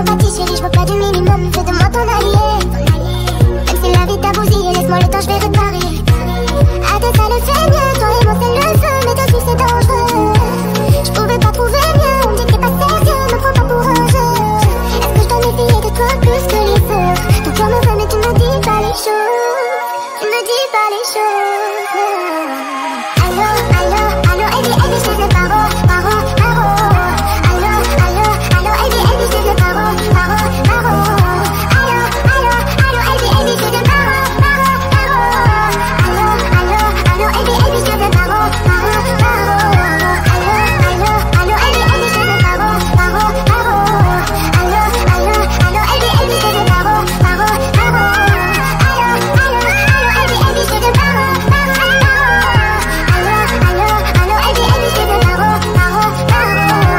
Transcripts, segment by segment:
sympathie chérie, je veux pas du minimum, fais de moi ton allié. Même si la vie t'a bousillé, laisse-moi le temps, je vais réparer. À deux ça le fait mieux, toi et moi c'est le feu, mais toi aussi c'est dangereux. Je pouvais pas trouver mieux, on me dit que t'es pas sérieux, me prends pas pour un jeu. Est-ce que je dois méfier de toi plus que les autres? Ton cœur me veut mais tu me dis pas les choses. Tu me dis pas les choses. Allô, allô, allô, Eddie, Eddie, je te dis paro, paro, paro. Allô, allô, allô, Eddie, Eddie, je te dis paro, paro, paro. Allô, allô, allô, Eddie, Eddie, je te dis paro, paro, paro. Allô, allô, allô, Eddie, Eddie, je te dis paro, paro, paro. Allô, allô, allô, Eddie, Eddie, je te dis paro, paro, paro. Allô, allô, allô, Eddie, Eddie, je te dis paro, paro, paro. Allô, allô, allô, Eddie, Eddie, je te dis paro, paro, paro. Allô, allô, allô, Eddie, Eddie, je te dis paro, paro, paro.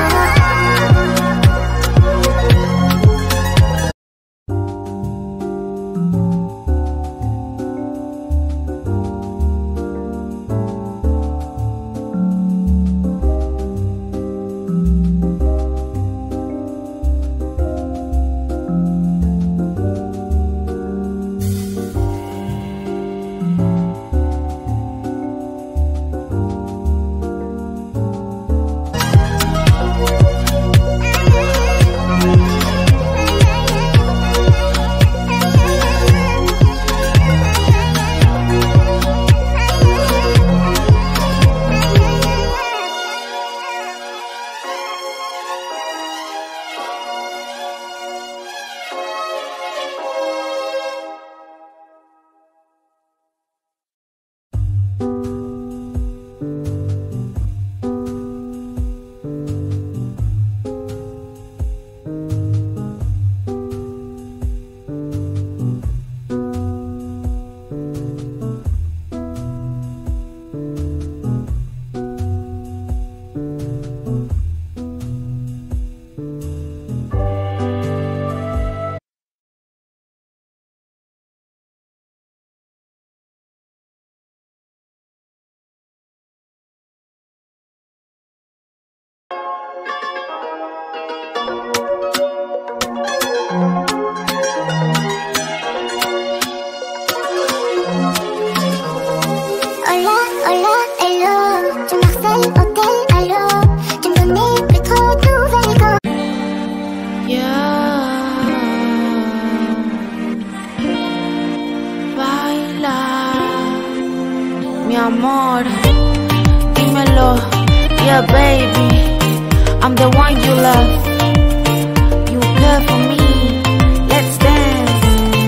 Hola, hola, hello. Tu Marseille, hôtel, allô. Tu me donnais plus trop de nouvelles quand. Baila, mi amor, dímelo, yeah baby, I'm the one you love, you care for me, let's dance,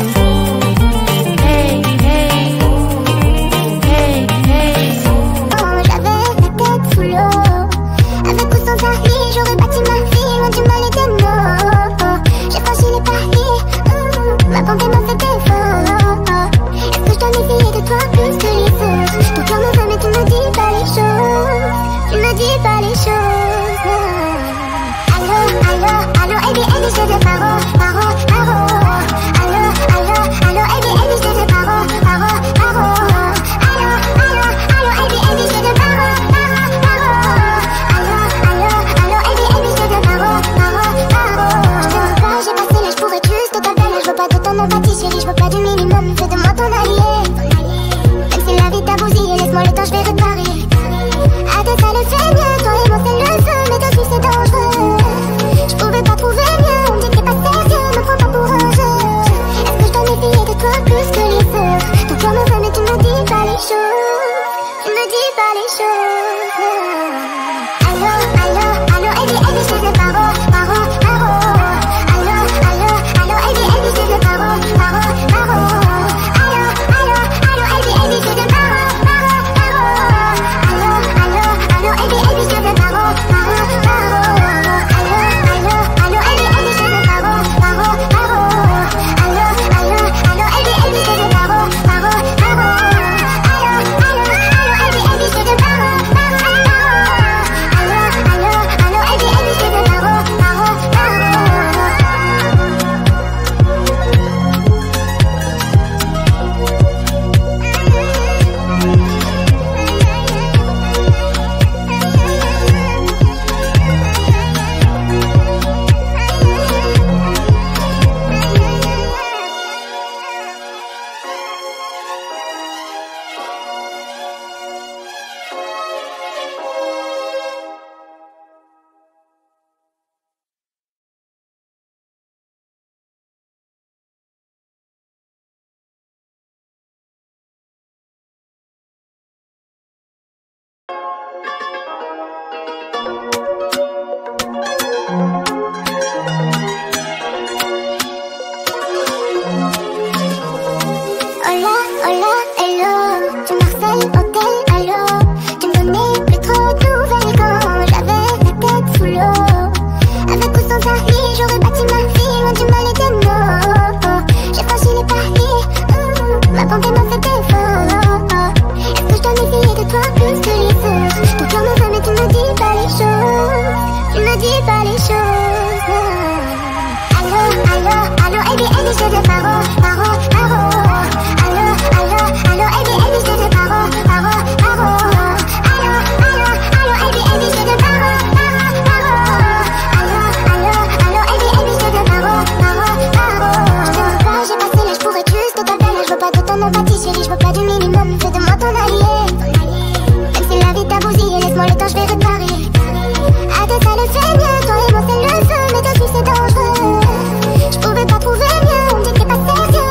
hey, hey, hey, hey. J'avais la tête sous l'eau. Avec ou sans ta vie, j'aurais bâti ma vie loin du mal et des maux. J'ai franchi les paris, ma bonté m'a fait défaut. Est-ce que je dois méfier de toi plus que les autres? Ton cœur me veut mais tu me dis pas les choses. Tu me dis pas les choses. Allô, Allo, allo, Eddie, Eddie, je deviens paro, paro, paro. Allo, allo, allo, Eddie, Eddie, je deviens paro, paro, paro. Allo, allo, allo, Eddie, Eddie, je deviens paro, paro, paro. Allo, allo, allo, Eddie, Eddie, je deviens paro, paro, paro. Je te veux pas, j'ai passé l'âge pour être juste ta belle. Je veux pas de ton empathie, chérie, je veux pas du minimum. Fais de moi ton allié. Même si la vie t'a bousillé, laisse-moi le temps, je vais réparer. À tes ça le fait mieux, toi et moi c'est le feu, mais toi aussi c'est dangereux. Je pouvais pas trouver mieux, on me dit que t'es pas sérieux.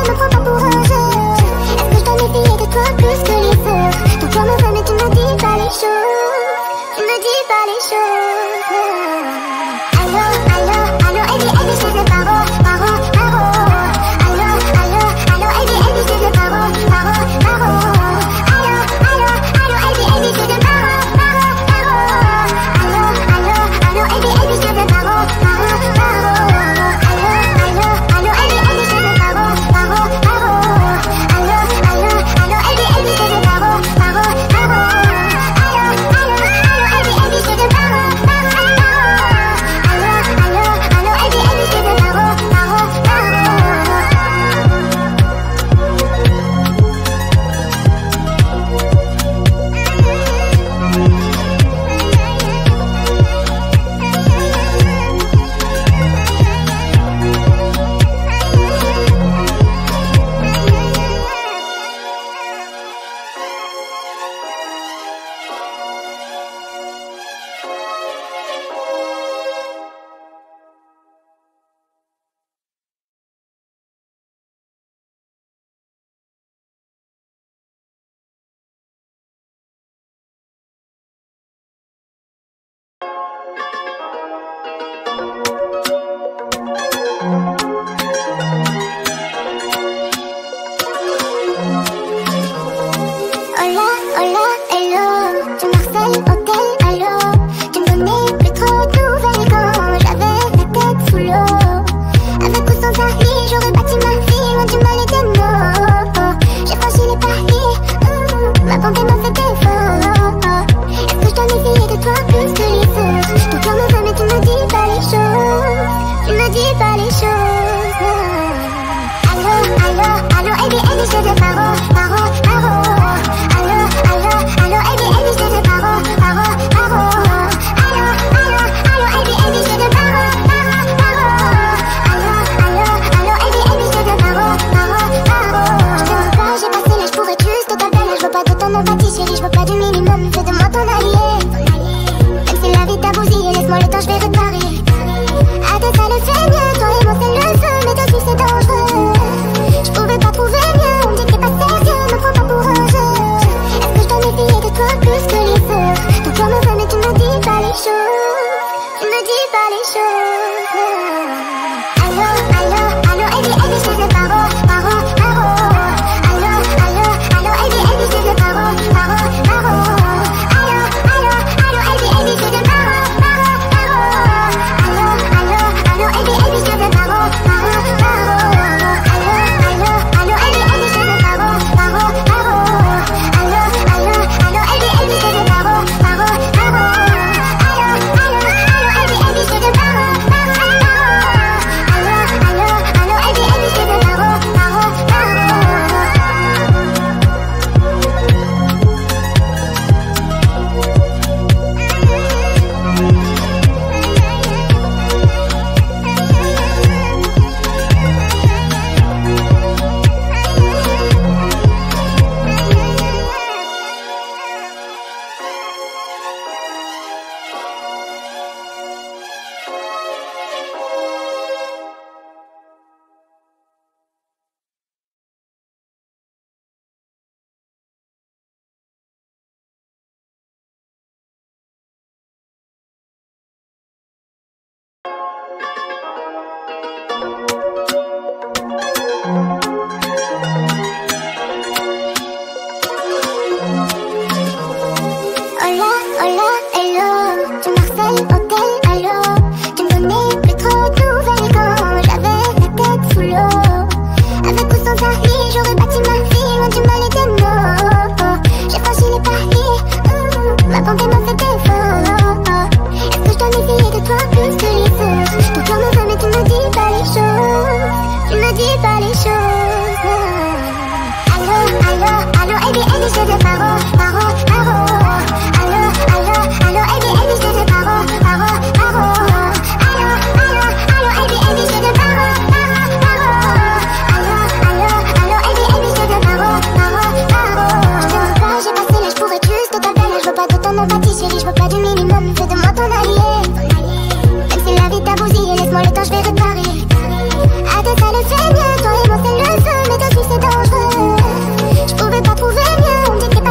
me dis pas les choses. Allô, allô, allô, Eddie, Eddie, je te dis paro, paro, paro. Allô, allô, allô, Eddie, Eddie, je te dis paro, paro, paro. Allô, allô, allô, Eddie, Eddie, je te dis paro, paro, paro. Allô, allô, allô, Eddie, Eddie, je te dis paro, paro, paro. Je te veux pas, j'ai passé l'âge pour être juste ta belle. Je veux pas de ton empathie, chérie, je veux pas du minimum. Fais de moi ton allié. Même si la vie t'a bousillé, laisse-moi le temps, je vais réparer. À tes ça le fait mieux, toi et moi c'est le feu. Mais toi tu c'est dangereux. Je pouvais pas trouver mieux, on me dit que t'es pas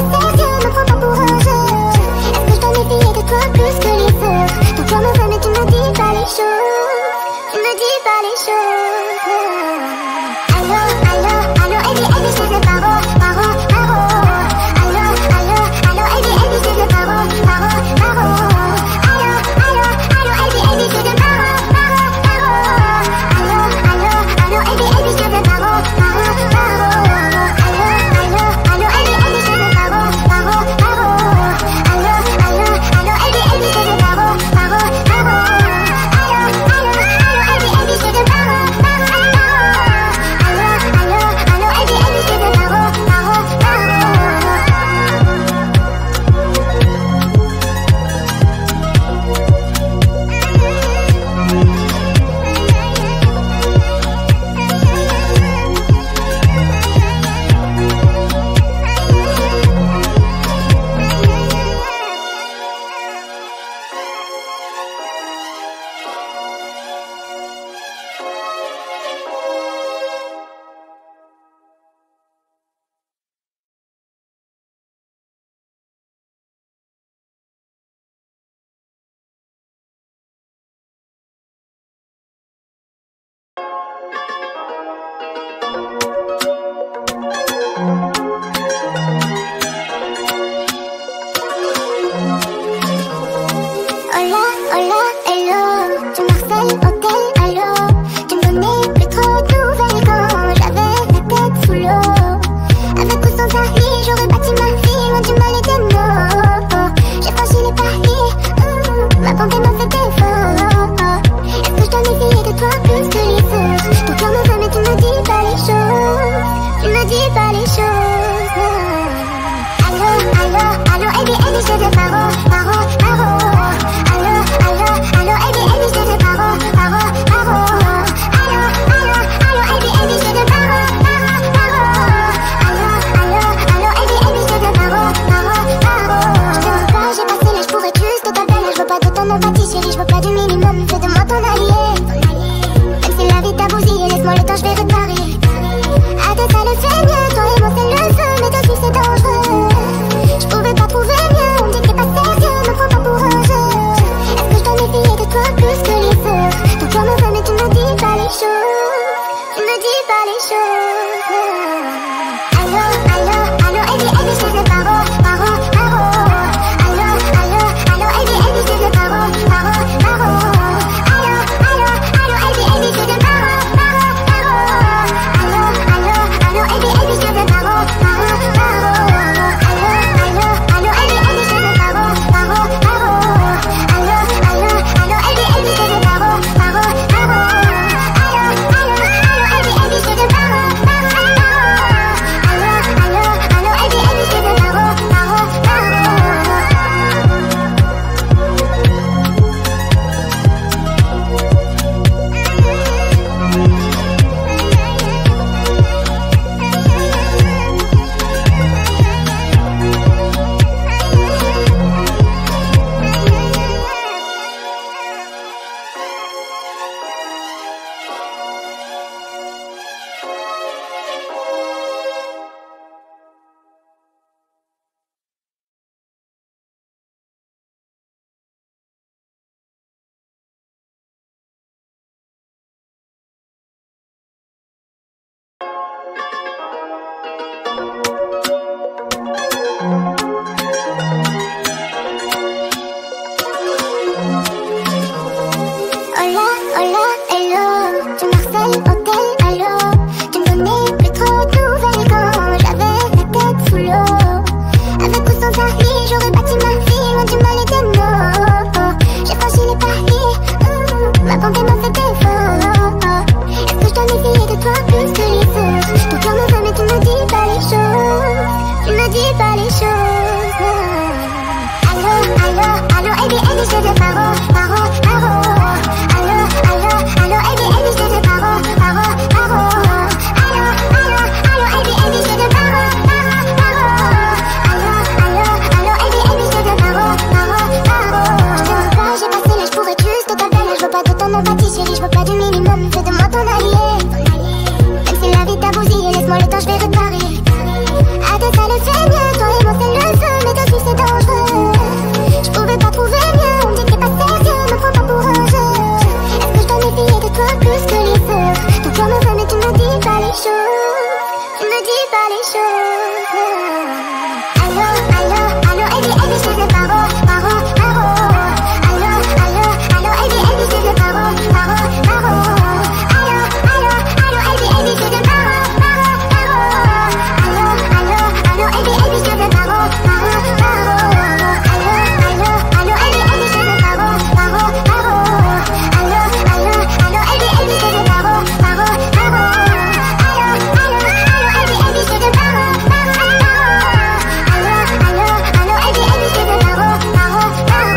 dis pas les choses. Allô, allô, allô, Eddie, Eddie, je te dis paro, paro, paro. Allô, allô, allô, Eddie, Eddie, je te dis paro, paro, paro. Allô, allô, allô, Eddie, Eddie, je te dis paro, paro, paro. Allô, allô, allô, Eddie, Eddie, je te dis paro, paro, paro. Je te veux pas, j'ai passé l'âge pour être juste ta belle. Je veux pas de ton empathie, chérie, je veux pas du minimum. Fais de moi ton allié. Même si la vie t'a bousillé, laisse-moi le temps, je vais réparer. À tes ça le fait mieux, toi et moi c'est le feu, mais te suivre c'est dangereux. Je pouvais pas trouver mieux, on me dit que t'es pas sérieux, me prends pas pour un jeu. Est-ce que je dois méfier de toi plus que les autres? Ton cœur me veut mais tu me dis pas les choses. Tu me dis pas les choses. Allô, allô, allô, Eddie, Eddie, je te dis paro, paro, paro. Allô, allô, allô, Eddie, Eddie, je te dis paro, paro, paro. Allô, allô, allô, Eddie, Eddie, je te dis paro, paro, paro. Allô, allô, allô, Eddie, Eddie, je te dis paro, paro, paro. Allô, allô, allô, Eddie, Eddie, je te dis paro, paro, paro. Allô, allô, allô, Eddie, Eddie, je te dis paro, paro, paro. Allô, allô, allô, Eddie, Eddie, je te dis paro, paro, paro. Allô, allô, allô, Eddie, Eddie, je te dis paro, paro, paro.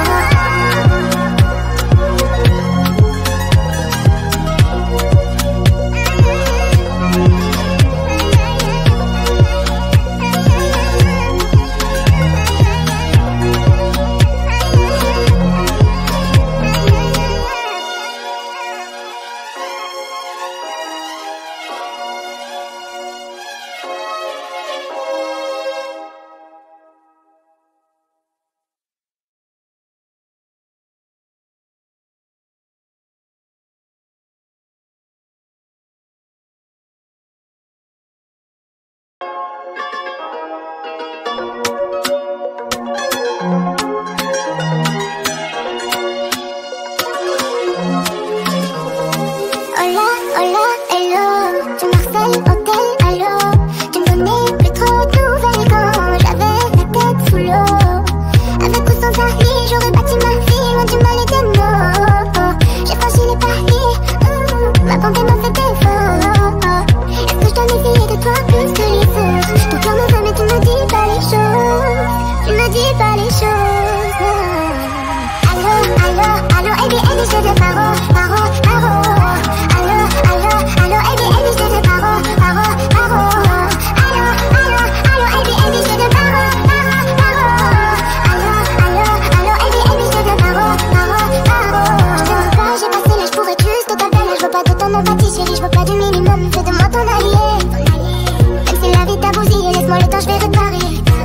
Hola, hola, hello. Tu m'harcèles, hôtel, allô. Tu me donnais plus trop de nouvelles quand j'avais la tête sous l'eau. Avec ou sans avis, j'aurais bâti ma vie loin du mal et des mots. J'ai franchi les paris, ma pensée m'a fait défaut. Est-ce que je dois méfier de toi plus que les autres? Ton cœur me veut mais tu me dis pas les choses. Tu me dis pas les choses. Allô, allô, allô, Eddie, Eddie, je te dis paro, paro, paro. Allô, allô, allô, Eddie, Eddie, je te dis paro, paro, paro. Allô, allô, allô, Eddie, Eddie, je te dis paro, paro, paro. Allô, allô, allô, Eddie, Eddie, je te dis paro, paro, paro. Je te veux pas, j'ai passé l'âge pour être juste ta belle. Je veux pas de ton empathie, chérie, je veux pas du minimum. Fais de moi ton allié. Même si la vie t'a bousillé, laisse-moi le temps, je vais réparer.